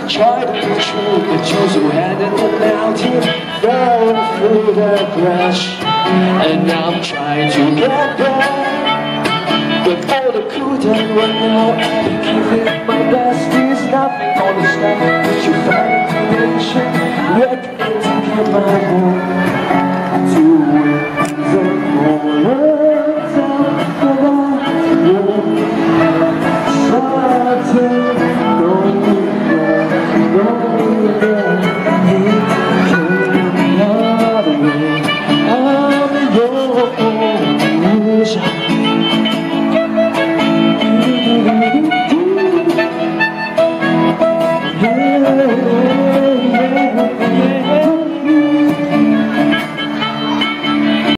Try to be true, but you're so head in the mountain, going through the crash. And now I'm trying to get back, but all the couldn't run now. I've been giving my best, there's nothing on the stuff that you find in connection. Ready to get my home.